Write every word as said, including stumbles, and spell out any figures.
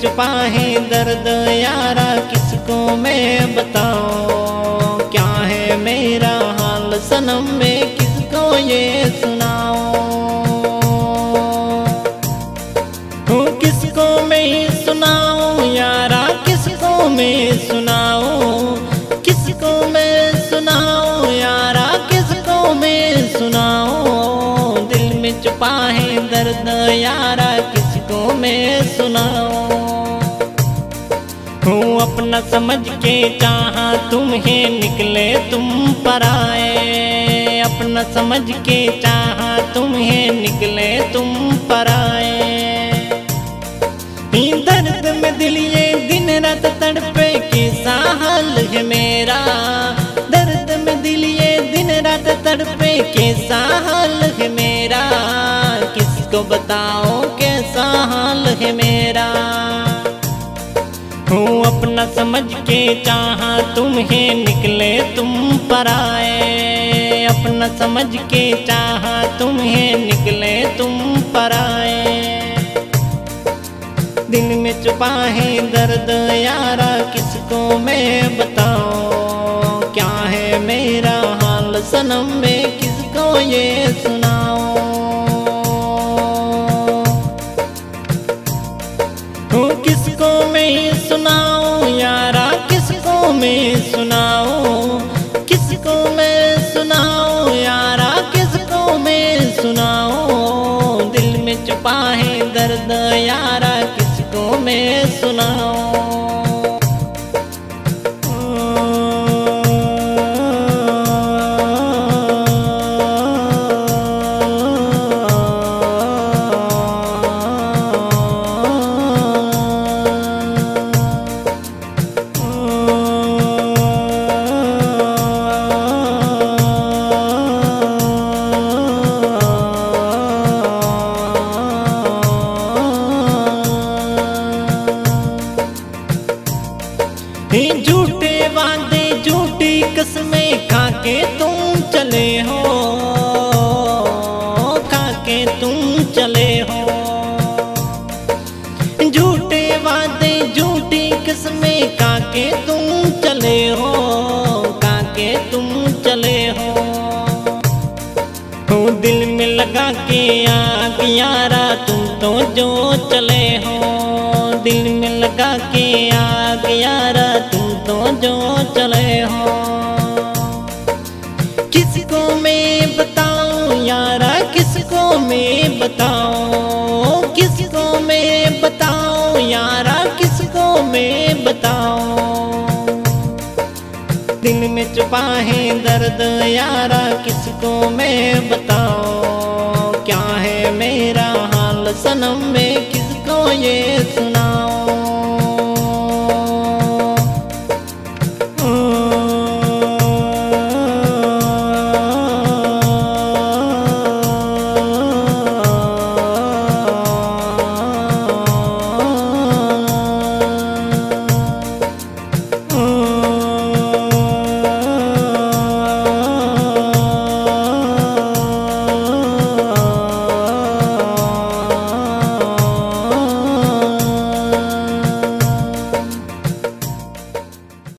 छुपा है दर्द यारा किसको मैं बताऊं, क्या है मेरा हाल सनम में किसको ये सुनाऊं। किसको मैं सुनाऊं यारा किसको मैं सुनाऊं, किसको मैं सुनाऊं यारा किसको मैं सुनाऊं। दिल में छुपा है दर्द यारा किसको मैं सुनाऊं। हूँ अपना समझ के चाहा तुम्हें निकले तुम पराए, अपना समझ के चाहा तुम्हें निकले तुम पराए। दर्द में दिल ये दिन रात तड़पे कैसा हाल है मेरा, दर्द में दिल ये दिन रात तड़पे कैसा हाल है मेरा। किसको बताओ कैसा हाल है मेरा। हूँ अपना समझ के चाहा तुम्हें निकले तुम पराए, अपना समझ के चाहा तुम्हें निकले तुम पराए। दिल में छुपा है दर्द यारा किसको मैं बताऊं, क्या है मेरा हाल सनम में किसको ये सुनाऊं। किसको मैं सुनाऊं यारा किसको मैं सुनाऊं, किसको मैं सुनाऊं यारा किसको मैं सुनाऊं। दिल में छुपा है दर्द यारा किसको मैं सुनाऊं। झूठे वादे झूठी कसमें खाके तुम चले हो, खाके तुम चले हो। झूठे वादे झूठी कसमें खाके तुम चले हो, खाके तुम चले हो। दिल में लगा के आग यारा तुम तो जो चले हो, दिल में लगा के आग यारा तुम तो जो चले हो। किसको मैं बताऊं यारा किसको मैं बताऊं, किसको मैं बताऊं यारा किसको मैं बताऊं। दिल में छुपा है दर्द यारा किसको मैं बताऊं, क्या है मेरा हाल सनम में किसको ये सुनाऊं।